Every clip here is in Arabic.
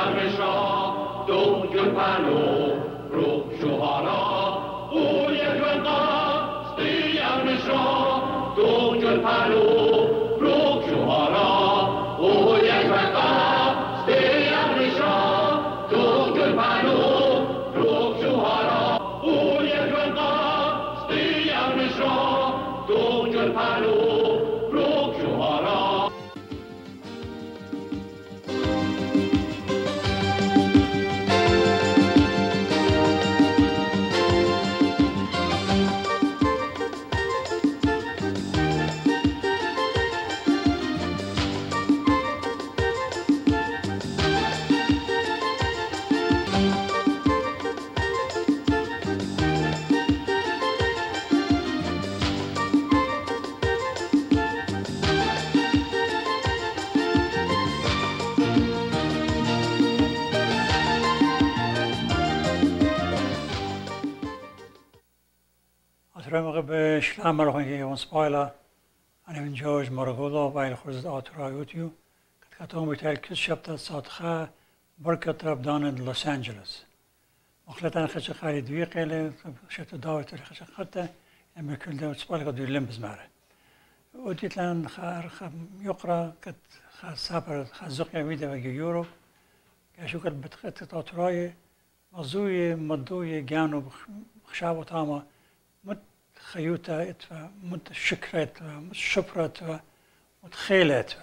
بشلام مرخونی اون سپایلا أنا من جورج مرغولا بايل خرز آترا يوتيو كتكاتون بيتال كل شبتة صادخة بركة ربدان لوس أنجلوس مخلطان خشة خالي دويقة اللي شبتة داوت اللي خشة خطة أما كل داوت سبايلا قد يلمز معه وديت لان خار يقرأ كت سافر خزقيا ويدا وجي يوروب كشو كت بتخطط آتراي مزوي مدوي جانو بخشابو تاما مت خيوتا اتفا مت شكرت مت شبرت مت خيلت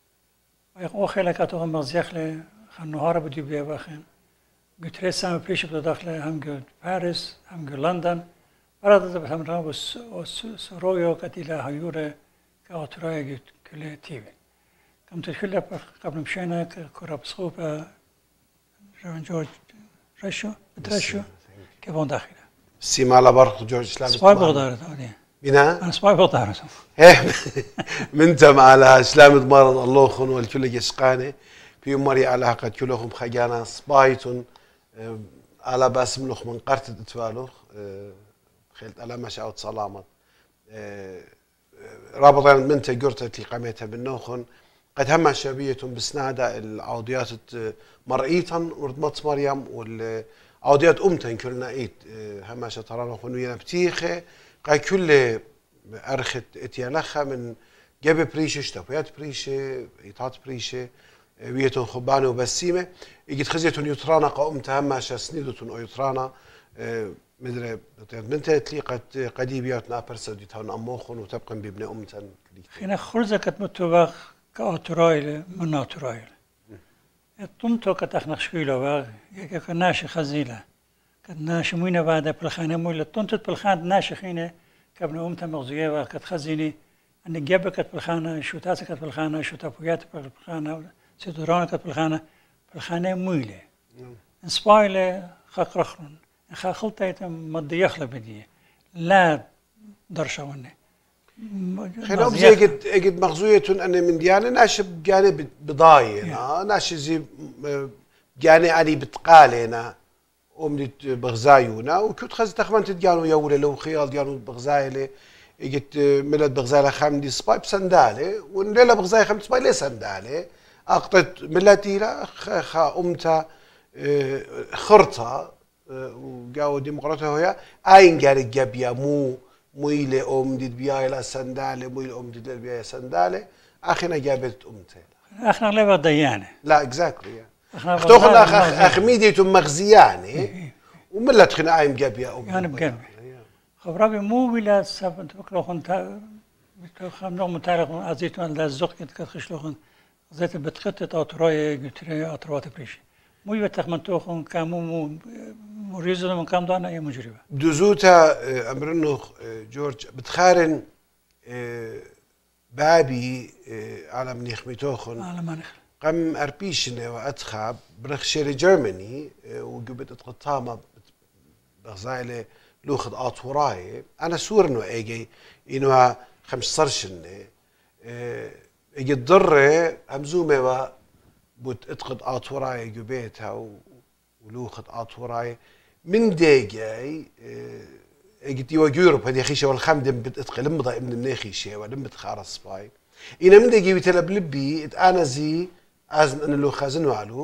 ويقو خيلة كاتو مزيخلة خنوهارا بدي بيا باخين قلت ريس سامي بريش بدا داخله هم قلت باريس هم قلت لندن برادة بهم رابس وسرويو كتيلا هيورة كاتراي قلت كله تيبي كم تدخل قبل مشينا كورا بسخوبة جورج رشو بترشو كيفون داخله سيما على برق جورج اسلام سباي بغداد هذه بنا انا سباي بغداد منتم على اسلام دمار الله خن والكل يسقانه في مري على قد كلهم خجانا سبايتون على باسم لخ من قرت تتوالخ خيلت على مشى او سلامت رابطين منت قرت قامتها بالنوخن قد هم شبيه بسناده العوديات مرئيتا ورد مريم وال عوديات أمتن كلنا إيد هماشة ترانا خنوينا بتيخة قاي كل أرخت اتيالخة من جاب بريشة اشتفيات بريشة إيطات بريشة ويتون خبانة وبسيمة يجي خزيتون يطرانا قومت هماشة سنيدتون أو يطرانا مدري بنت تليقة قديبياتنا برسد يتهون أموخن وتبقى بابن أمتن خينا خرزة كتمتوباخ كأترايل من أترايل الطمتو كتخنق شويلة باغ كناشي خزيلة كناشي موينة بعد بالخانة مويلة طمتت بالخانة ناشي خينة كابن أمتا مغزية باغ كتخزيني أني جابة كت بالخانة شوتاسة كت بالخانة شوتابويات بالخانة سيدورانة كت بالخانة مويلة انسبايلة خاقرخرون خاقلتا يتم مضي يخلق بديه لا درشاوني خلينا زي قد مغزوية أنا من ديانة ناشي بجاني بضاينا ناشي زي جاني علي بتقالينا ومدت بغزايونا وكنت خز تخمنت ديانو يولا لو خيال ديانو بغزايلة قلت ملت بغزايلة خامدي سباي بسندالة ونليلة بغزاي خامدي سباي ليه سندالة أقطت ملتي لا خا أمتا خرطة وجاو ديمقراطية هي أين جاري جابيا مويلة أمدت بيايلا سندالة مويلة أمدت بيايلا سندالة أخينا جابت أمتي أخنا ليه ضيانة لا اكزاكتلي اختوخنا أخ ميديتم مغزياني وملا تخنا عايم جابيا أمي يعني بقلبي خبرابي مو بلا سبب تبكلو خنتا خمنو متعرق عزيتون على الزق كتخشلوخن زيت بتخطط أطراي قلتري أطروات بريشي مو يتخمنتوخن كامو مريزون من كام دانا يا مجربة دوزوتا أمرنو جورج بتخارن بابي على منيخميتوخن على منيخ قم أربيشنا وأتخاب برخشيري جرماني وجبت اتقطامة بغزايلة لوخد آطوراي أنا سورنو إيجي إنها 15 سنة إيجي الضرة أمزومة و بوت اتقد آطوراي جبيتها ولوخد آطوراي من ديجي قلت يوا يوروب هذه خيشه والخمدم بتقل مضى من مناخيشه ولم بتخارص باي إنا من ديجي بتلب لبي أنا زي أزن أنا لو خازن وعلو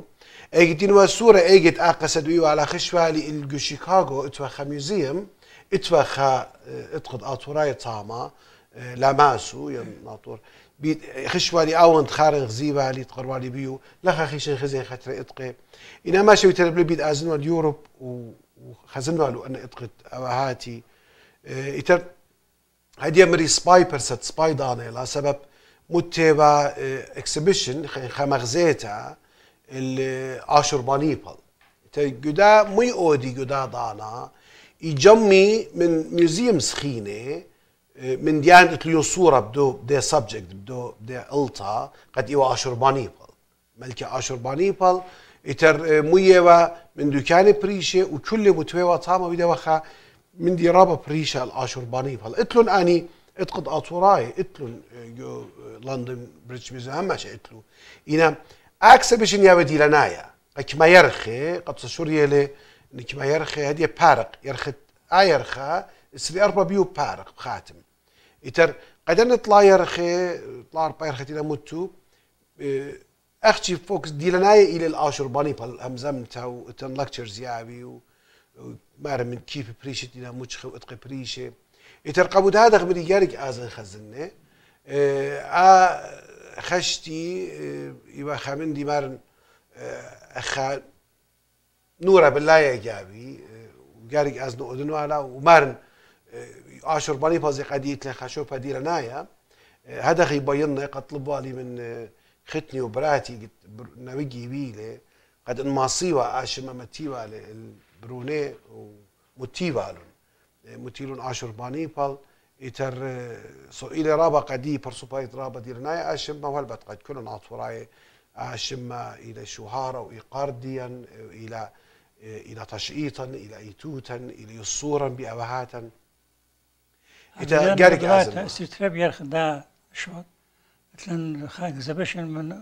ايجتين وسورة ايجت اقصد ويو على خشوالي الجو شيكاغو اتوخا ميوزيوم اتوخا اتقد اطوراي طاما لاماسو يا ناطور خشوالي اون خارج غزيبه اللي تقروالي بيو لا خيشن خزين خاطر اتقي انا ما شوي تربل بيد ازنوا اليوروب وخزنوا له ان اتقد هاتي اتر هدي مري سباي برست سباي داني لا سبب متبع اكسبيشن خمغزيتا الاشور بانيبل جدا مي اودي جدا دانا يجمي من ميوزيوم سخينه من ديان تليون صوره بدو سبجكت بدو التا قد ايوا اشور بانيبل ملكه اشور بانيبل يتر ميوا من دكان بريشه وكل متويوا تاما بدا وخا من دي رابا بريشه الاشور بانيبل اتلون اني اتقد اطوراي اتلون لندن بريتش ميوزيوم هم ماشي اتلو انا اكسبيشن يا ودي لنايا كما يرخي قبص شوريلي كما يرخي هدي بارق يرخت يرخا سري اربع بيو بارق خاتم يتر قد نطلع يرخي طلع اربع يرختي متو اختي فوكس دي لنايا الى الاشور بانيبل همزم تاو تن لكتشرز يابي ومار من كيف بريشه دينا موتش اتقي بريشه يترقبوا هذا غبري يارك ازن خزنه خشتي يبقى خامن دي مارن اخا نورا بالله يا جابي وجارك ازنو اذنو على ومارن اشور باني بازي قديت لي خشوف هدي رنايا هذا غيبيننا قطلبوا لي من ختني وبراتي نوجي بيله قد الماصيوا اشما متيوا البروني ومتيوا متيلون اشور باني بال يتر إلى رابا قدي برسوبايت رابا ديرناي أشم وهلبت قد كلن عطوراي أشم إلى شهارة وإقارديا إلى تشئيطا إلى إيتوتا إلى يصورا بأبهاتا إذا جارك أزم استراب يرخ دا شو مثلا خاك زبشن من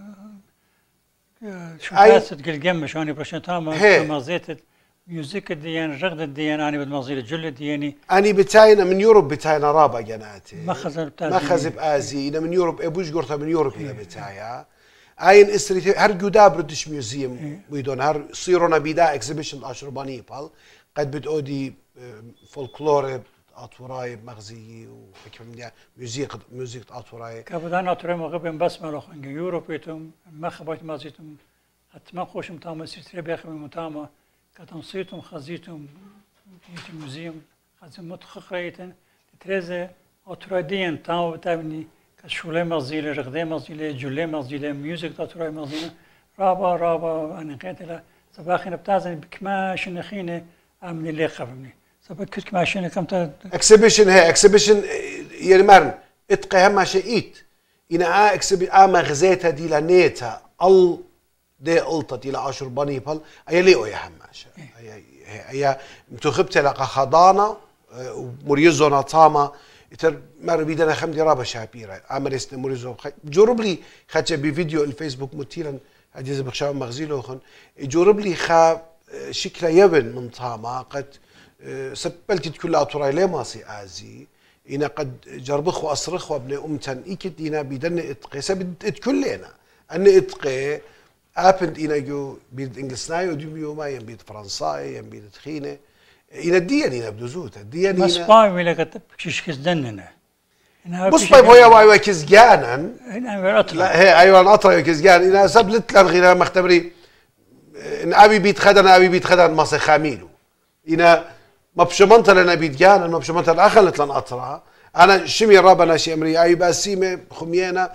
شو فاسد قل جم شاني برشان تاما ما زيت ميوزيك الديان رغد الديان أنا بدمازيل الجل الدياني أنا بتاينا من يوروب بتاينا رابع جناتي مخزب آزي إنا من يوروب أبوش قرطة من يوروب هنا بتاعيا أين إسري هر جودا بريتش ميوزيوم ويدون هر صيرونا بيدا إكسبيشن أشرباني بال قد بدأودي فولكلور أطوراي مغزي وحكم ميوزيك أطوراي كابدان أطوراي مغبن بس مالوخ إنجي يوروب يتم مخبات مازيتم حتى ما خوشم تاما سيتري بيخم متاما كتنصيتم خزيتم في الموزيوم خزيم متخخريتن تريزة أطرادين تاو بتابني كشولة مزيلة رغدة مزيلة جولة مزيلة ميوزك تطراي مزيلة رابا أنا قلت صباحين بتازن بكما شنخينة أمني اللي خفمني صباح كنت كما شنخ كم تا اكسبيشن هي اكسبيشن يعني مرن اتقى هم شيء إنا مغزيتها دي لنيتها دي قلطة إلى أشهر بانيبل أي ليو يا حماشة أي متخبت لقى خضانة ومريزونا طامة يتر مر بيدنا خمدي رابا شابيرة عمر اسم مريزو جرب لي خدش بفيديو الفيسبوك متيلا هدي زي بخشاو مغزيلو خن جرب لي خا شكل يبن من طامة قد سبلتي كل أطراي ليه ماسي آزي إنا قد جربخ وأصرخ وابن أمتن إيكت إنا بيدنا إتقي سبت كلنا أن إتقي أبند إنا جو بيد إنجلسناي وديو ما ينبيد فرنساي ينبيد تخينة إنا الديان إنا بدوزوت الديان إنا مصباي ولا كتب كيش كزدننا مصباي بويا واي كزجانا لا هي أيوة الأطرة كزجان إنا سبلت للغير مختبري إن أبي بيت خدن ما سخاميلو إنا ما بشمنت لنا بيت جانا ما بشمنت الأخلت لنا أطرة أنا شمي رابنا شي أمري أيوة باسيمة خميانا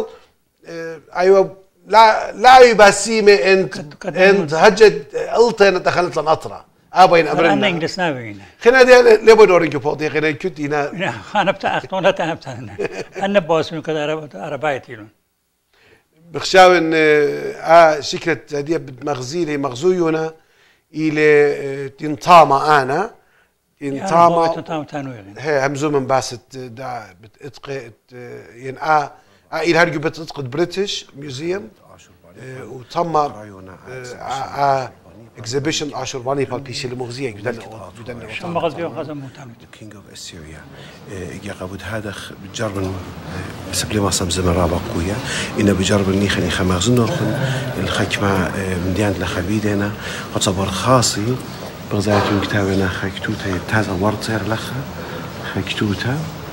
أيوة لا يباسيمه انت هجد قلت انا دخلت لنطره ابين امرنا انا انجلس نابين خلينا دي ليبودورينج فوضي خلينا كنت هنا انا بتاع اختون انا بتاع انا باس من كذا عربايتيلون بخشاو ان شكلت هديه بمغزيلي مغزوينا الى تنطامه انا تنطامه تنوير هي همزو من باست دا بتقي ين إلى هرجو بتتقد بريتش ميوزيوم وتم exhibition آشوربانی پال پیش المغزية جدًا شو ما قصدي هذا مهتم. King of Assyria يقابل هذا بجرب سبلي ما صم زمن رابع قوية إنه بجرب النيخني خمازنو الخكمة من ديان لخبيدنا قد صبر خاصي بغزاية كتابنا خكتوتا تازا ورطير لخا خكتوتا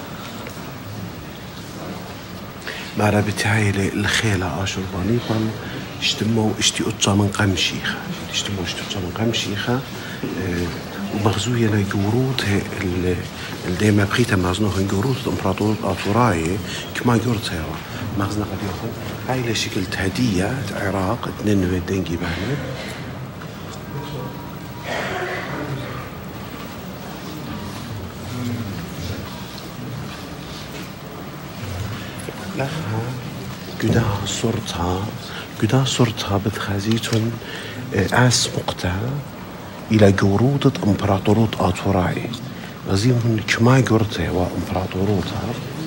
مع رابطهاي الخيلة آشورباني بان اشتموا اشتي أطجا من قمشيخة اشتموا اشتي أطجا من قمشيخة ومغزوية لجورود دائما بخيتها مغزنوها جورود الإمبراطور أطوراي كما جورتها مغزنا قد يأخذ هاي لشكل هدية العراق نينوى دنجي بهنا لها قدا صورتها بتخازيتون آس مقطع إلى جورودة إمبراطورات أطوراي غزيهم كما جورتها وإمبراطوراتها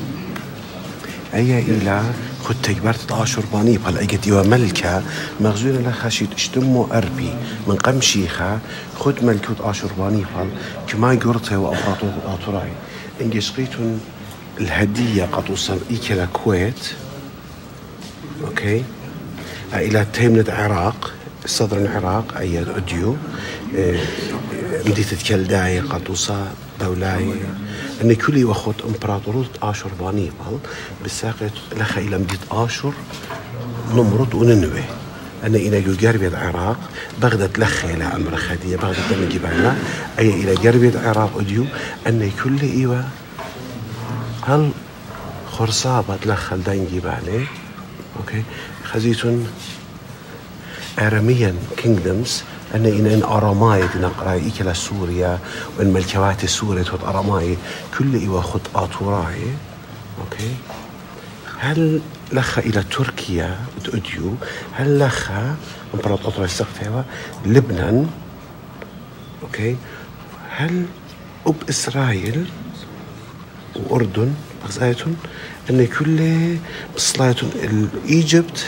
أي إلى خد تجبرت آشورباني بالأجد يوا ملكة مغزونا لخشيت اشتمو أربي من قمشيخة خد ملكة آشورباني بال كما جورتها وإمبراطورات أطوراي إنجش قيتون الهدية قد وصل إيكلا كويت أوكي إلى تيمنة العراق صدر العراق أي أوديو مدينة كلداي قد وصل دولاي أن كل وقت إمبراطورات آشورباني بال بالساقط لخا إلى مدينة آشور نمرض وننوي أن إلى جربي العراق بغداد لخا إلى أمر خدية بغداد من جبالنا أي إلى جربي العراق أوديو أن كل إيوه هل خرصابة دخل دنجي بالي اوكي خزيتون اراميان كينجدمز ان اراماي نقرا إيكلا سوريا وان ملكوات سوريا توت اراماي كل ايوا خط اطوراي اوكي هل لخا الى تركيا توديو هل لخا امبراطورية السقفة لبنان اوكي هل اب اسرائيل وأردن بغزايتون أن كل بصلايتون إيجيبت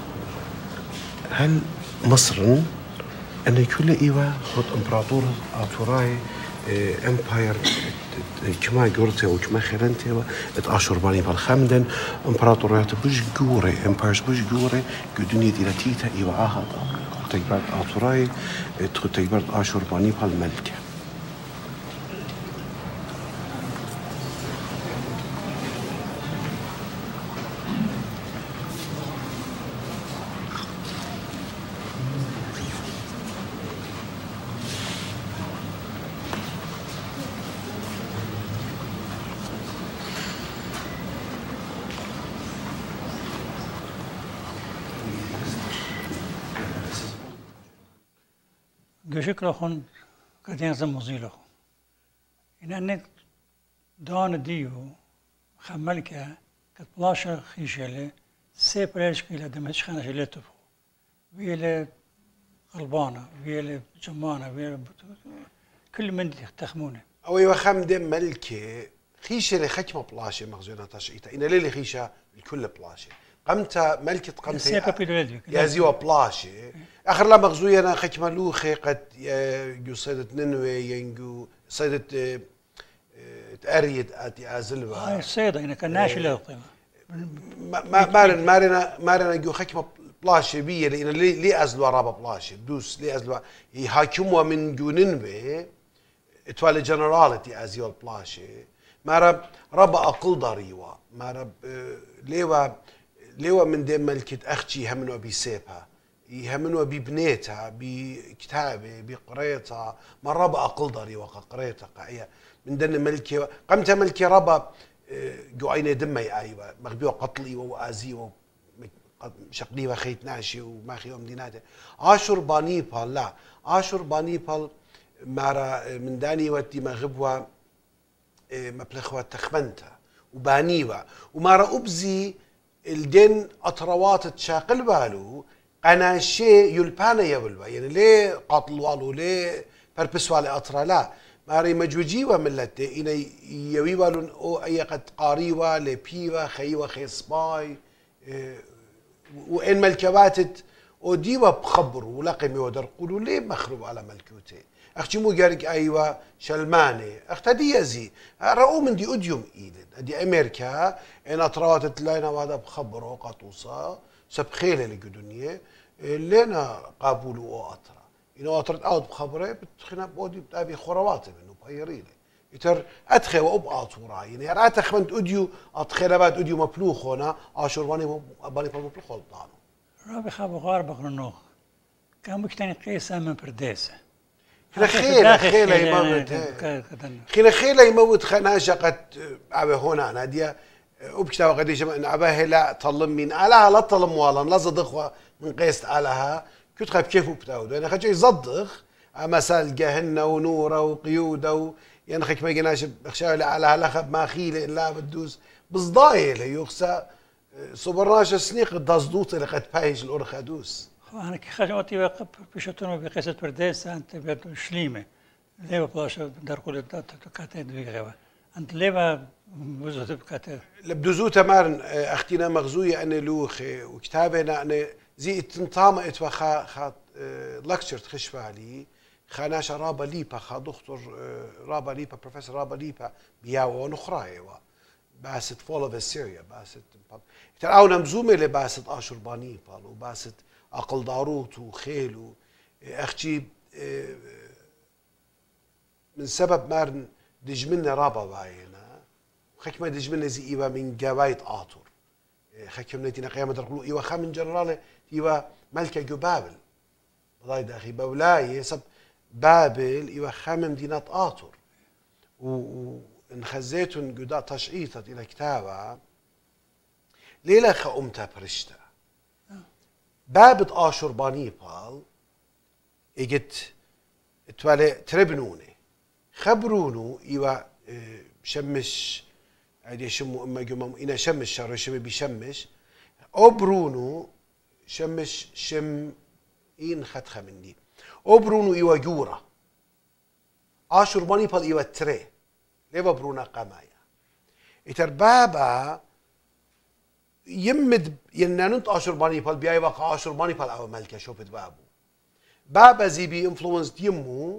هل مصر أن كل إيوا خد إمبراطور أطوراي إمباير كما جورتي وكما خيرنتي آشورباني بالخمدن إمبراطوريات بوش جوري إمبايرز بوش جوري قدوني دي لتيتا إيوا آهات تجبرت أطوراي تجبرت آشورباني بالملكة شكله خن كدين زموزيله إن أنك دان ديو خملك كتلاشة خيشلة سيبريش كيلا دمشق خانة شلته ويلا غلبانة ويلا جمانة ويلا كل من تخمونه أو يوخم دم ملكة خيشة خكمة بلاشة مخزونة تشعيتا إن ليلة خيشة الكل بلاشة قمت ملكة قمت يازيوا بلاشة آخر لا مغزوية أنا خكمة لوخي قد يو صيدة ننوي ينجو صيدة تأريد أتي أزلوا هاي الصيدة إنك الناشي لا مارنا جو خكمة بلاشة بيه لأن لي أزلوا رابا بلاشة دوس لي أزلوا يحاكموا من جو ننوي اتوالي جنرالتي أزيوا بلاشة مارب ربا أقل ضريوا مارب ليوا من دم ملكة أختي همنوا بيسيبها يهمنوا ببنيتها بكتابه بقريتها ما ربا أقل ضري وقريتها قاعية من دن ملكي قمت ملكي ربا جو عيني دمي أيوة مغبيو قتلي وآزي وشقلي وخيت ناشي وما خيوم ديناته آشورباني بال لا آشورباني بال مارا من داني ودي مغبوا مبلغوا تخمنتها وبانيوا ومارا أبزي الدين أطروات تشاقل بالو أنا شيء يلبانا يبلوا يعني ليه قاتل والو ليه بربس والي أطرا لا ماري مجوجيوا ملته إن يويوالون أو أي قد قاريوا لبيوا خيوا خيصباي وإن ملكباتت وديوا بخبروا لقي ميودر قولوا ليه مخرب على ملكوته اختي مو قالك ايوه شلمانه اختدي يزي رأوا من دي اديوم ايدن دي امريكا ان اطرات لنا وهذا بخبروا قطوصه سبخيله لقدنيه لنا قابلوا واطرا انه اطرت اوت بخبره بتخنا بودي بتابي خرواتي منه بهيريله يتر ادخل وابقى وراي يعني رات خمنت اديو ادخل بعد اديو مبلوخ هنا اشرباني بالي مبلوخ طانو رابي خابو غاربق نوخ كان مكتني قيسا من برديسه خيلة يموت خيلة يموت خناشقة عبا هنا نادية وبكتاب قديش ان عبا لا طلم من علىها لا طلم والا لا صدخ من قيست علىها كنت خايف كيف بتاود انا خايف يصدخ مسال جهنة ونورة وقيودة يعني خايف ما يجيناش بخشاوي علىها لا خب ما خيلة الا بدوس بصدايل يخسى صبراش سنيق الدزدوط اللي قد بايج الأورخادوس أنا كي خجوتي وقف بشتون بقصة برديس أنت بدو شليمة ليه بلاش درقول كاتي دويغوا أنت ليه بوزت بكاتي لبدوزو تمارن أختنا مغزوية أنا لوخي وكتابنا أنا زي تنطام اتوخا لكتشر تخش بالي خاناش رابا ليبا خا دكتور رابا ليبا بروفيسور رابا ليبا بياو نخرايوا باست فول اوف اسيريا باست تراونا مزومه لباست اشرباني بالو باست اقل داروت وخيل اختي من سبب مارن دجمنا رابا باينا خكمه دجمنا زي ايوا من جوايت اطر خكمنا تينا قيامه درقلو ايوا خامن جنرال ايوا ملكه جو بابل والله داخي بولاي سب بابل ايوا خامن دينات اطر انخزيتن قدا تشعيطة إلى كتابة ليلة خأمتا برشتا بابت آشرباني بال إجت توالي تربنوني خبرونو إيوا شمش عادي شمو إما جمم إنا شمش شر شم بيشمش أبرونو شمش شم إن خدخة من دي أبرونو إيوا جورا آشرباني بال إيوا تري ليبا برونا قمايا إتر بابا يمد ينانوت آشرباني بال بياي بقى آشرباني بال أو ملكة شوفت بابا زي بي انفلونس يمو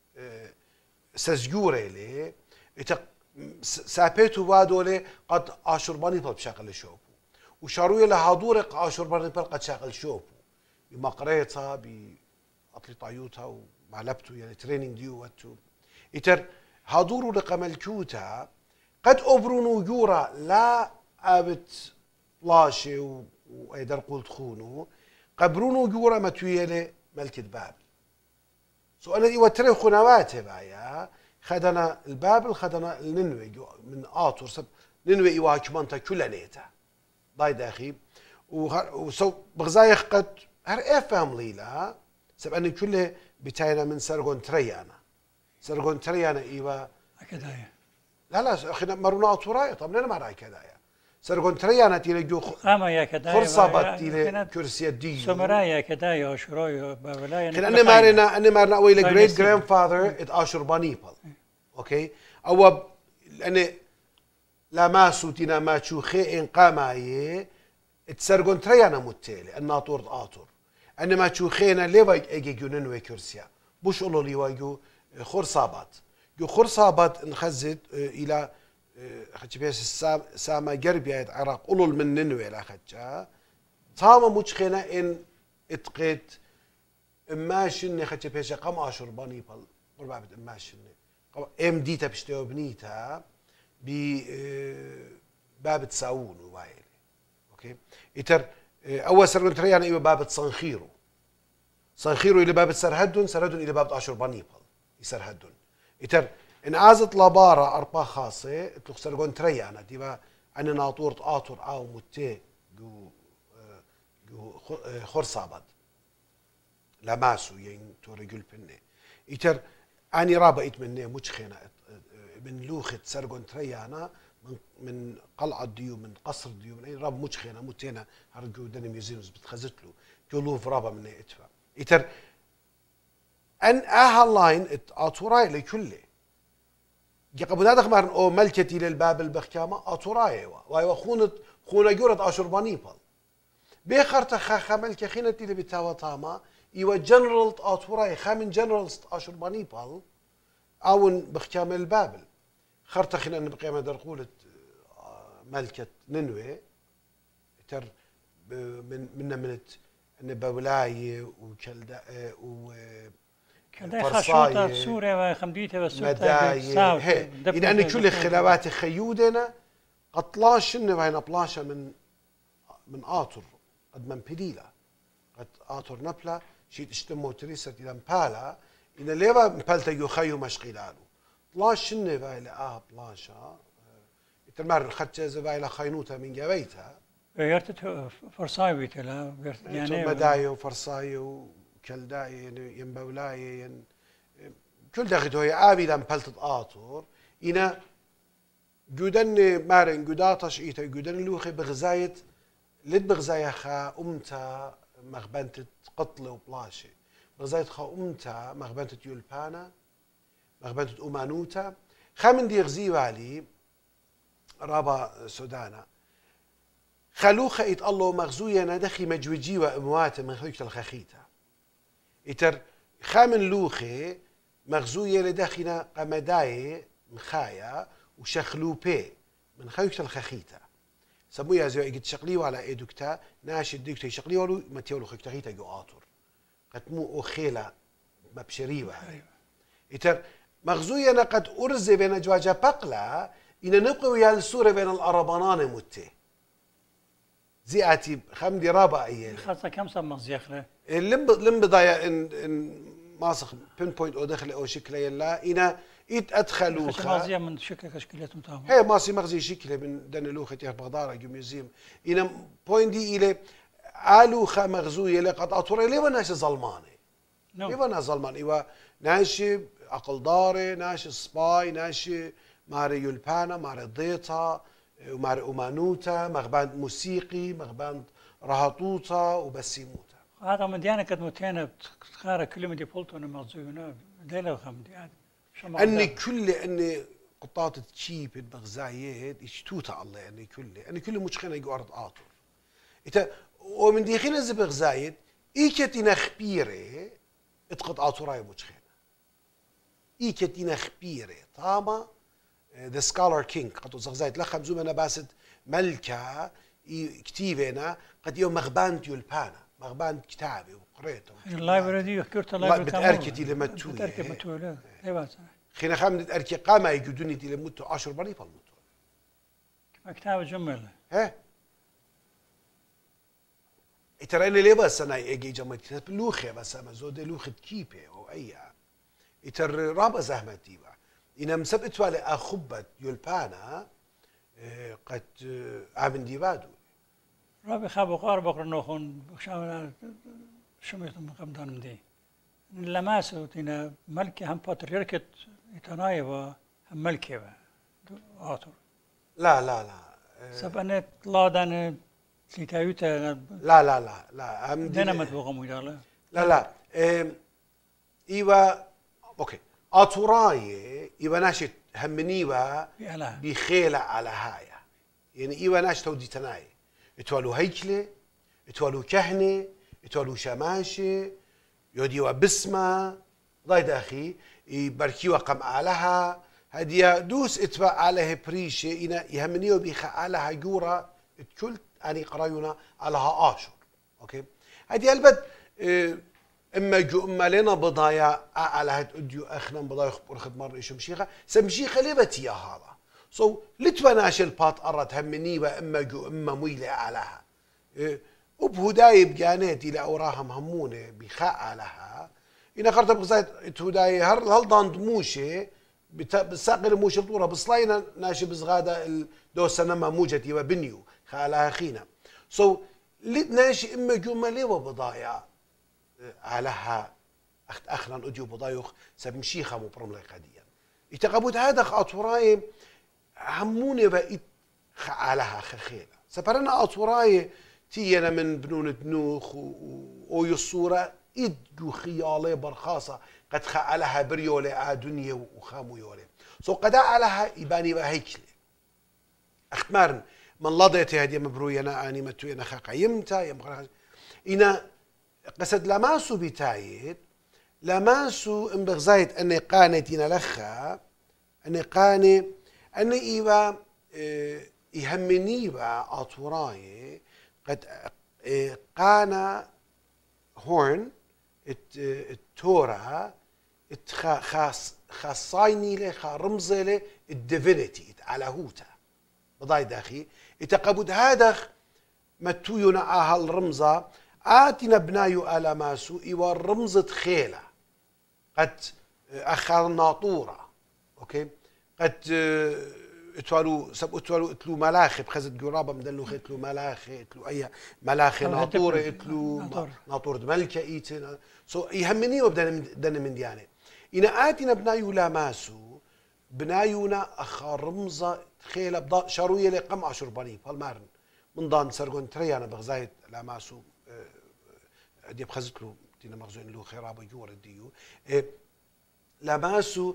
سزجوري لي إتر سابيتو وادولي قد آشرباني بال بشغل شوفو وشاروية لهادورق آشرباني بال قد شغل شوفو بمقريتها بأطلي طايوتها ومعلبتو يعني ترينينج ديو واتو إتر هادورو لقملكوتا قد أبرونو جورا لا أبت لاشي وإيدر قلت خونو قبرونو جورا متويلة ملكة بابل سؤال إيوا تري خنواتي بايا خدنا البابل خدنا الننوي من آطور سب ننوي إيوا كمانتا كل نيتا ضاي داخي وسو بغزايخ قد هر إيه فهم ليلا سب أن كله بتاينا من سرغون تريانا سرغون تريانا إيوا كدايا لا أخينا مرونا أطورايا طب لنا مراي كدايا سرغون تريانا تيلي جو أما يا كدايا فرصة بات تيلي كرسي الدي سمرايا كدايا وشروي بابلايا أنا مارنا أوي great grandfather إت أشرباني بال أوكي أو لأن لا ماسو تينا ما تشوخي إن قاماي تسرغون تريانا متيلي الناطور آطور أنا ما تشوخينا ليه يجي جنون وكرسيا بوش الله لي واجو خرصابات جو خرصابات انخزت الى خدش بيس ساما جربيا العراق قلل من ننوي لا خدشا تاما مشخنا ان اتقيت اماشن خدش بيس قم اشرباني بال قربابت اماشن ام دي تبشتو بنيتها ب بابت ساون ووايل اوكي اتر اول سرغن تريانا ايوه بابت صنخيرو الى بابت سرهدون الى بابت اشرباني بال يسرهدون يتر إن عازت لبارة أربعة خاصة تلوخ سرقون تريانا تبا أنا ناطور آطور أو متى جو خرصابد لماسو يعني تورجل بني يتر أني رابا إتمنى مشخنا من لوخة سرقون تريانا من قلعة ديو من قصر ديو من أي راب مشخنا متينا هرجو دني ميوزيمز بتخزت له جلوف رابا من إتفا يتر أن لاين أطوراي لكله جقبو نادخ مارن أو ملكتي للباب البخكامة أطوراي وايوا خونة جورة أشرباني بال بخرت خامل كخينة اللي بتاوى طاما إيوا جنرال آتوراي خامن جنرال أشرباني بال أون بختامل بابل خرت خينا نبقى درقولة ملكة نينوي تر من بولاي وكلدا فرصاي سوريا وخمديته والسوريا إذا أن كل الخلافات خيودنا قطلاش هنا بلاشة من آتور قد من بليلة قد آتور نبلة شيء تشتمو تريسة إلى مبالا إن ليبا مبالتا يخيو مشغيلانو طلاش إلى بلاشة تمر خدت زبايلة خينوتها من جبيتها يرتت فرصاي بيتلا يعني مدايو فرصاي وكلداي ينبولاي كل داخل هي آبي مبالتا آتور إنا جودن مارن جوداتش إيتا جودن لوخي بغزاية لد بغزاية خا أمتا مغبنت قتل وبلاشي بغزاية خا أمتا مغبنت يولبانا مغبنت أمانوتا خامن دي غزي والي رابا سودانا خلوخا إيت الله مغزوية ندخي مجوجي وأموات من خلوك الخخيتا إتر خامن لوخي مغزوية لدخينا قمداي مخايا وشخلوبي من خيوكتا الخخيتا سمويا زي اجت شقليو على ايدوكتا ناشد ديكتا شقليو ما تيولو خيكتا خيتا جو آتور قتمو خيلا مبشريوة إتر مغزويا قد أرزي بين جواجا بقلا إن نقوي السورة بين الأربانان متي زياتي خمدي رابع أيام خاصة كم سم مغزيخله لم بضايا إن ماسخ بين بوينت أو دخل أو شكل يلا إنا يتأدخلوا مغزية من شكلتهم تمام هي ماسي مغزي شكله من دن لوخة بغدارة جميزيم إنا بوينت دي إلى آلوخة مغزوية لقد أطوري ليه ناش ظلمانة ليه ناش ظلمان إيوا ناشي عقل داري ناشي سباي ناشي ماري يولبانا ماري ضيطة وماري أمانوتا مغباند موسيقي مغباند رهطوطة وبسيموتا هذا من ديانة قد متينة بتخارة كل مدي بولتون مغزوينا ديلا وخمدي أني كل أني قطات تشيب بغزايات يشتوتا الله يعني كل مشخنا يجو أرض آطر إتا ومن ديخنا زي بغزايات إيكتنا خبيرة اتقط آطوراي مشخنا إيكتنا خبيرة طاما the scholar king قطو زغزايت لخم زومنا باسد ملكة كتيبنا قد يوم مغبانت يولبانا مغبانت كتابي وقريته اللايبرري دي كرت اللايبرري بتأركتي لما توي بتأركي متولى ايوه خينا خامد أركي قاما يجدوني دي لموتو 10 بني بالموتو كتاب جمل ها ترى ليه بس انا اجي جمعت كتاب لوخه بس ما زود لوخه كيبه او اي يتر رابا زحمتي با إن مسبت والي أخبت يولبانا قد عامل ديبادو رابي خابو قار بقر نوخون بخشامنا شميت من قمدان دي لماسو تينا ملكي هم باتريركت يتنايبا هم ملكي با آتور لا سبانت لا دان تلتايوتا لا هم دينا متبوغمو يدالا لا إيوا أوكي آتوراي إيوا ناشت همنيوا بخيلة على هايا يعني إيوا ناشت تودي تناي اتوالو هيكلة اتوالو كهنة اتوالو شماشة يوديوا بسمة ضايد أخي يبركيوا قم علىها هديا دوس اتبع عليها بريشة إنا يهمنيوا بيخا علىها جورا اتكلت أني قرايونا علىها آشور أوكي هديا البد اما جو اما لنا بضايا على هاد اديو اخنا بضايا خبرخد مره شمشيخه سمشيخه لبت يا هذا سو لتبناش البات ارت همني اما جو اما ميله علىها وبهداي بجاناتي لاوراهم همونه بخاء علىها إن خرت بغزايت هداي هل ضاند موشه بساقر موشه طوره بصلاينا ناشب زغاده دوسنا ما موجتي وبنيو خالها خينا سو لتناشي اما جو مليوه بضايا علىها أخنا أديو بضايخ سبمشيخة مبرملة قديا يتقبض هذا أطوراي هموني بقيت علىها خخيلة سبرنا أطوراي تينا من بنون بنوخ ويصورة إدو خيالي برخاصة قد علىها بريولي دنيا وخامو يولي سو قد علىها يباني بهيكلي أختمارن من لضيتي هدي مبروينا اني متو انا خاقيمتا يم إنا قصد لماسو بتايد لماسو ام بغزايت اني قانتينا لخا اني قاني اني ايوا يهمني با اطوراي قد قانا هورن التورا خاصايني له رمزي له الديفينيتي على هوتا بضاي داخي يتقبد هادخ متوينا هالرمزة آتنا بنايو آلاماسو إيوا رمزة خيلة قد أخر ناطورة أوكي قد اتوالو سب اتوالو اتلو ملاخي بخزت قرابة مدلو اتلو ملاخي اتلو أي ملاخي ناطورة اتلو ناطورة ملكة إيتنا يهمني وبدنا من ديانة إنا آتنا بنايو لاماسو بنايونا أخر رمزة خيلة بضا شاروية لقم عشرباني بالمارن من ضان سرقون تريانا بغزايت لاماسو دي بخزت له تينا مخزون له خرابة جور الديو لاماسو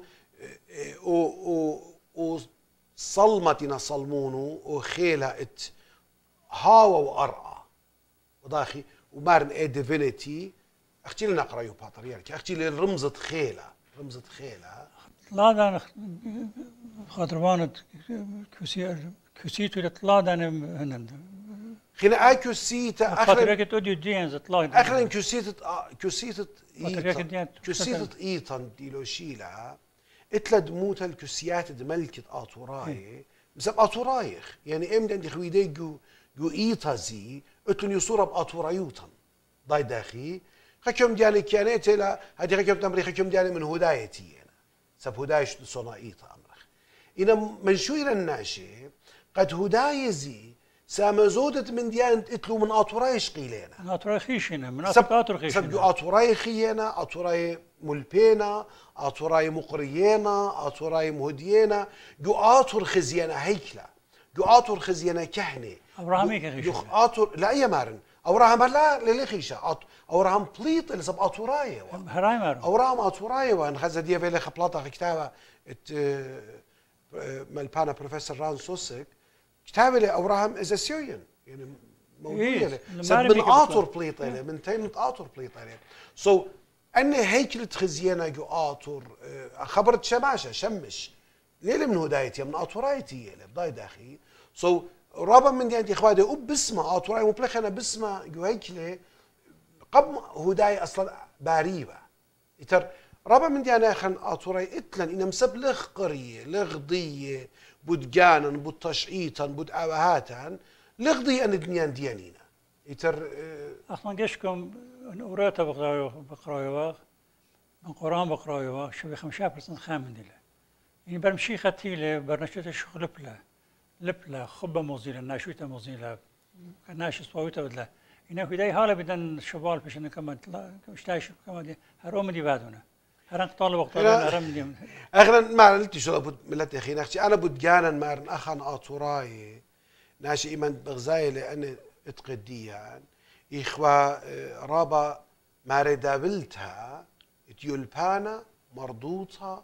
او صلمتنا صلمونو وخيلها ات هاوا وارقى وضاخي ومارن اي ديفينيتي اختي لنا قرايو باتريالك اختي لي رمزة خيلة رمزة خيلة لا دان خاطربانت كسيتو لا دان هنند خينا اكو سيتا خاطرك تودي دينز طلع اخرين كسيتت ايطن ديلو شيلا اتلد موت الكسيات ملكة اطوراي بسبب اطورايخ يعني امد عندي خويدي جو ايطازي اتن يصور باطورايوتن ضاي داخي خكم ديالي كانت لا هذه خكم تمري خكم ديالي من هدايتي انا سب هدايش صنايطه امرخ ان من شو الى الناشي قد هدايزي سامزودت من ديان اتلو من اطورايش قيلينا اطوراي خيشنا من اطوراي خيشنا سب اطوراي خينا اطوراي ملبينا اطوراي مقرينا اطوراي مهدينا جو اطور خزينا هيكله جو اطور خزينا كهنه ابراهامي خيشنا جو اطور لا يا مارن اوراهم لا للي خيشه اوراهم بليط اللي سب اطوراي هراي مارن اوراهم اطوراي وان خزه دي فيلي خبلاطه كتابه مالبانا بروفيسور ران سوسك كتابه لي اوراهم از سيريان يعني موضوع سب من اطور بليط من تيم اطور بليط سو اني هيكله خزيانه جو اطور خبرت شماشه شمش ليله من هدايتي من اطورايتي بضاي داخي سو رابا من دي انت اخواتي وبسمه اطوراي مبلخنا بسمه جو هيكله قبل هداي اصلا باريبه يتر رابا من دي انا خن اطوراي اتلن ان مسب لخ قريه لغضيه بودجانا بود تشعيطا بود اوهاتا لغضي ان دنيان ديانينا يتر اصلا جيشكم اوراتا بقرايوه من قران بقرايوه شو 5% خامن ديله يعني برمشي ختيله برنشت الشغل لبلا خبه مزيله ناشوته مزيله ناش صويته بدله هنا هداي حاله بدن شبال بشن كمان اشتايش كمان دي هروم دي بعدنا هران طالب وقت هرم دي اخرا ما قلت شو ابو ملتي اخي نختي انا بود جانا مارن اخن اطوراي ناشي ايمان بغزاي لان اتقديان اخوا رابا ماردابلتها تيولبانا مرضوطه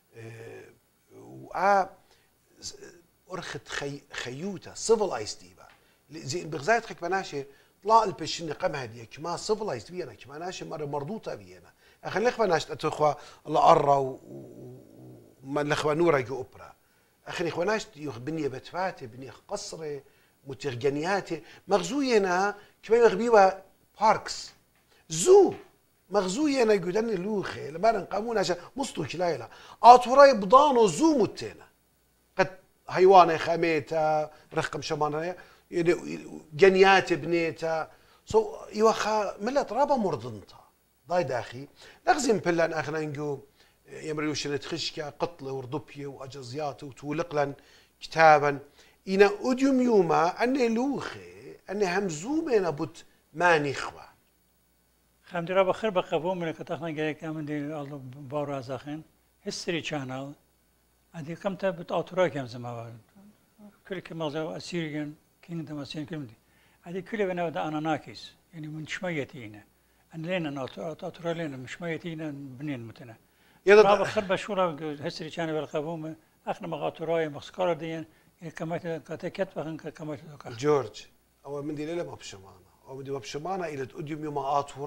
ورخت خيوته سيفلايزد ديبا زي بغزاي تخك بناشي طلع البشن قم هديه كما سيفلايزد بينا كما ناشي مره مرضوطه بينا اخي الاخوه ناشت اتخوا الله ارى وما الاخوه نورا جو اوبرا اخي الاخوه ناشت بنيه بتفاتي بنيه قصره مترجنياتي مغزوينا كما يغبيوا باركس زو مغزوينا يقولن لوخي لما نقامون عشان مصطو كلايلا اطوراي بضانو زو متينا قد حيوانه خميتا رقم شمانه جنيات بنيتا سو يوخا ملت رابا مرضنتا ضاي داخي لغزم بلان اخنا نجو يمريوش نتخشكا قطله وردبيه واجزيات وتولقلن كتابا إنا أديم يوما أني لوخي أني همزومين أبوت ماني خوا خمدي رابا خير بقبوم من كتاخنا جاي كامن دي الله بارو ازاخين هيستوري channel عندي كم تبت أطراء كم زمان كل كمازة أسيريان كينغدم أسيريان كل دي عندي كل بنا ودا أناناكيس يعني من شميتينا أن لينا أطراء لينا من شميتينا بنين متنا رابا خير بشورا هيستوري channel بالقبوم اخنا مغاطراي مخسكار ديان كما كتكت وخن كما تدوكا جورج أو من دي ليلة مبشمانة أو من دي مبشمانة إلى تقدم يوم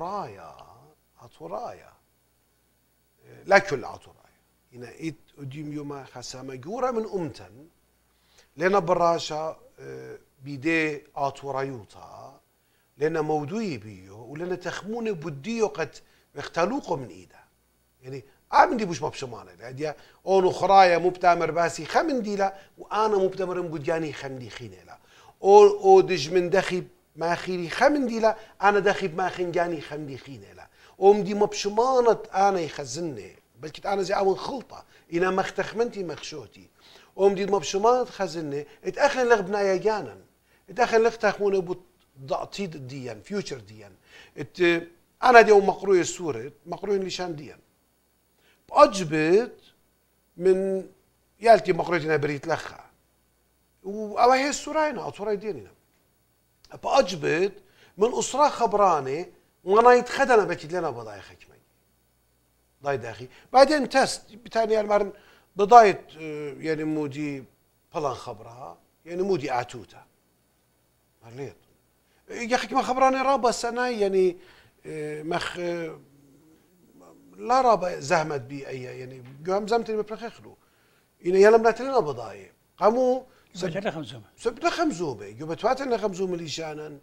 عطورايا لا كل عطورايا هنا إيد قدم يوم خسامة جورة من أمتن لنا براشا بيدي عطورايوتا لنا موضوعي بيو ولنا تخمونه بديو قد يختلوقه من إيده يعني عم دي مش مبشمانة هدية أو خرايا مبتامر باسي خمن دي لا وأنا مبتامر بدياني خمدي خيني لا أو دج من دخيب ما خيري خمن دي لا أنا دخيب ما خنجاني خمدي خيني لا أو دي مبشمانة أنا يخزني بلكي أنا زي أول خلطة إنا مختخمنتي مخشوتي أو دي مبشمانة خزني اتأخن لغ بنايا جانا اتأخن لغ تخمونه بضعطيد ديان فيوتشر ديان أنا ديوم مقروي السورة مقروي لشان ديان أجبت من يالتي مقرويتنا بريت لخا وأو هي السورينا أطوري ديننا فأجبت من أسرة خبراني وانا يتخدنا بكيد لنا بضايا خكمي ضاي داخي بعدين تست بتاني المرن بضايت يعني مودي فلان خبرها يعني مودي أعتوتا مرليت يا أخي ما خبراني رابا السنة يعني مخ لا رابا زهمت بي أي يعني جوام زمتني ببرخخلو إنه يلا مناتلنا بضايا قاموا سبنا خمزومة سبنا خمزومة يبتواتنا خمزومة ليشانا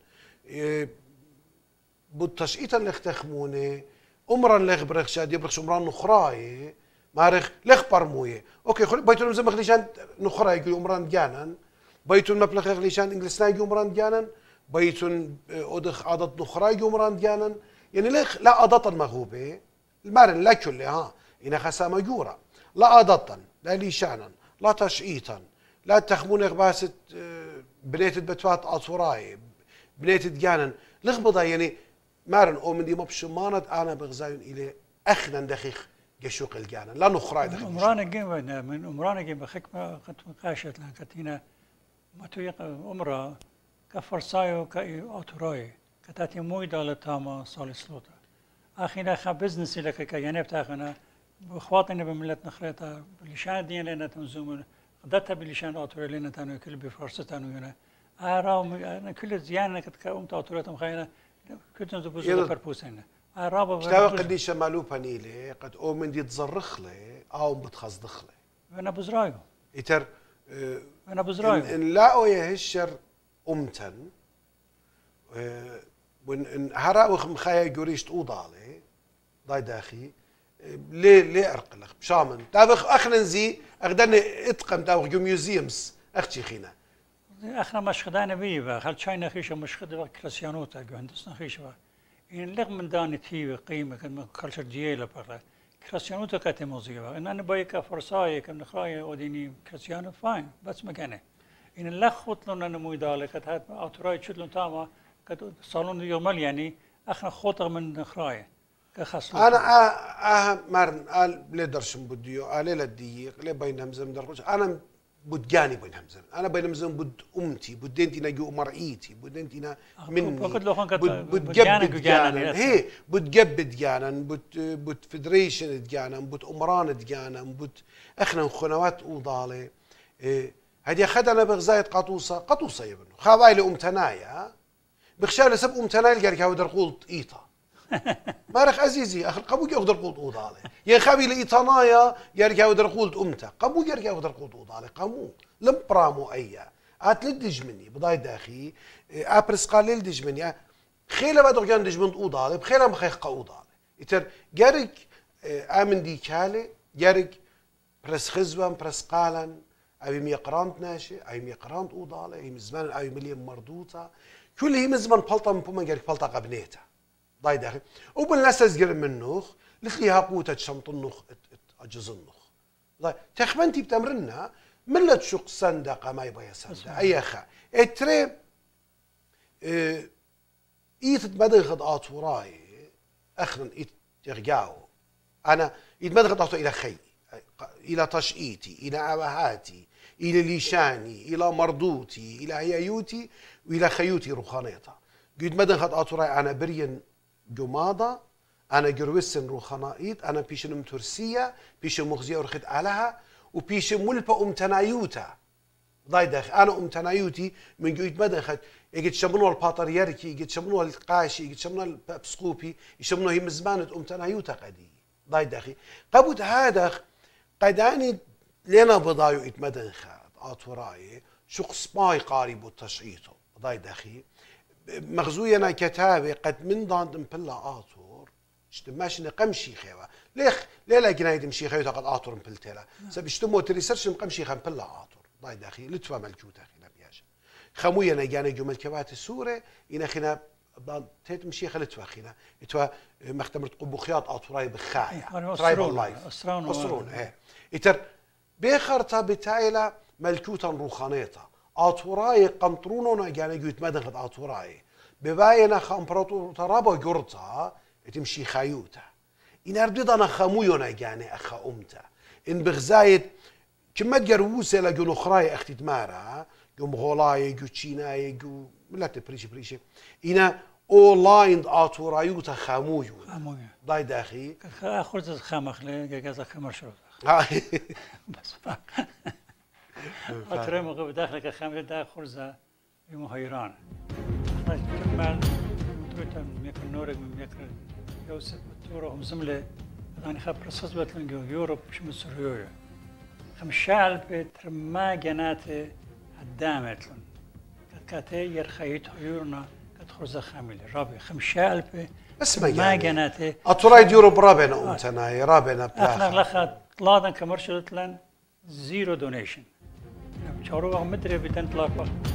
بالتشقيطا اللي اختخمونه أمرا اللي خبرخ شاد يبرخش أمران نخراي مارخ لخ برمويه أوكي خلي بيتون مزمخ ليشان نخراي يقول أمران جانا بيتون مبلغ ليشان إنجلسنا يقول أمران جانا بيتون أدخ عادة نخراي يقول أمران جانا يعني لخ لا عادة مغوبة المارن لا كلها إن خسامة جورا لا عادة لا ليشانا لا تشقيطا لا تخمون غباسة بنيت بتوات أطوراي بنيت جانا لغبضة يعني مارن أو من دي مبشمانة أنا بغزاين إلى أخنا دخيخ جشوق الجانا لا نخراي دخيخ أمرانا جيم من أمرانا جيم بخكمة قد مقاشت لان كتينا ما تويق أمرا كفرصايو كأطوراي كتاتي مويدا لتاما صالي سلوتا أخينا خا بزنسي لك كيانيب تاخنا بخواطنا بملت نخريتا بلشان دين لنا تنزوم قدرتها بلشان أطوراي لنا تانو كل بفرصة تانو هنا أنا كل زيانة كتكوم تأطوراتهم خاينة كنت نزبوزو بربوسينا رابا شتاوى قدي شمالو بانيلي قد او من دي تزرخ لي او بتخصدخ لي انا بزرايو يتر انا بزرايو ان لاقوا يهشر امتن وان هراوخ مخايا جوريش توضالي ضاي داخي ليه ارقلخ بشامن تابخ اخننزي اخدني اتقم تابخ جو ميوزيومز اختي خينا اخنا مش خدانا بيه خل شاينا خيشه مش خد كريستيانوتا جو هندسنا خيشه ان لغ من داني تي قيمه كان كلتشر ديالا بقى كريستيانوتا كاتيموزيا ان انا بايكا فرصاي كان خراي اوديني كريستيانو فاين بس مكانه ان لخوت لنا نمو ذلك هات اوتراي شتلون تاما كت صالون يومال يعني اخنا خوطه من خراي كخص انا مرن قال ليدرشم بديو قال لا ديق لي بين همزه مدرج انا بدجاني بين همزه انا بين همزه بد امتي بدنتي نجو مرئيتي بدنتي مني بتجبد جانا هي بتجبد جانا بت فيدريشن جانا بت امران جانا بت اخنا خنوات وضالي هدي خدنا بغزايه قطوسه يبنو خاويل امتنايا بخشال سب امتنايا قال كاو درقولت ايطا مارخ عزيزي اخر قبو يقدر قولت اوضالي يا خابي لايطانايا يرجع ودر قولت امتى قبو يرجع ودر قولت اوضالي قامو لم برامو ايا اتلدج مني بضاي داخي ابرس قال لدج مني خيله بدر كان دج من اوضالي بخيله مخيخ اوضالي يتر جارك امن دي كالي جارك برس خزوان برس قالن ابي ميقرانت ناشي اي ميقرانت اوضالي اي مزمان اي مليون مردوطه كل هي مزمان بلطه من بوما جارك بلطه قبنيته ضاي داخل وبالناس ازقر منوخ لخليها قوتة شمط النخ اجز النخ ضاي تخمنتي بتمرنا ملت شق صندقه ما يبغى صندقه اي اخا اتري ايت بدغد اطوراي اخرن ايت يرجعوا انا ايت بدغد اطو الى خي الى تشقيتي الى عبهاتي الى ليشاني الى مردوتي الى هيايوتي والى خيوتي رخانيطه قد بدغد اطوراي انا برين جماضة أنا جروسن روخنائيت أنا بيشن ترسية بيشن مغزية ورخت علىها وبيشن ملبا تنايوتا ضاي داخل أنا تنايوتي من جويت مدن خد يجي تشمنوا الباطريركي يجي تشمنوا القاشي يجي تشمنوا البسقوبي يشمنوا هي مزمانة تنايوتا قدي ضاي داخل قبض هذا قداني لنا بضايو يتمدن خد آتوراي شخص ما يقارب التشعيطه ضاي داخل مغزوينا كتابة قد من ضاند مبلا آتور اشتماش نقمشي خيوة ليه لا جنايد مشي خيوة قد آتور مبلتلا سبشتمو تريسرش مقمشي خم بلا آتور ضاي داخل لتفا ملجوتا خينا بياش خموينا جانا جمل كبات السورة إنا خينا تيت مشي خلتفا خينا يتوا مختمرت قبو خياط آتوراي بخايا ترايبل لايف أسرون يتر بيخرتا بتايلا ملكوتا روخانيتا آتوراي قنطرونونا جانا جويت مدن خد آتوراي بباينا خامبراتور ترابا جورتا تمشي خايوتا إن أردنا خموينا جانا أخا أمتا إن بغزايد كما تجروسة لجو نخراي أختي تمارا جو مغولاي جو تشيناي جو ملات بريشي إنا أونلاين آتورايوتا خمويو ضاي داخي خرز الخامخ لي جاز خمر شروط بس أترمى قبل داخلك خامر داخل خرزة يمهيران كمال تويتر ميكر نورك ميكر يوسف تورهم زملة أنا خبر صزبت لنجو يوروب مش مسريوية خمشال بترما جناتي قدامت لن كاتي يرخيت هيورنا كتخرز خامل رابي خمشال اسمع جناتي أترايد يوروب رابنا أمتنا رابنا بلاخ لخا طلادن كمرشلت لن زيرو دونيشن شعوروا مدري بتنطلق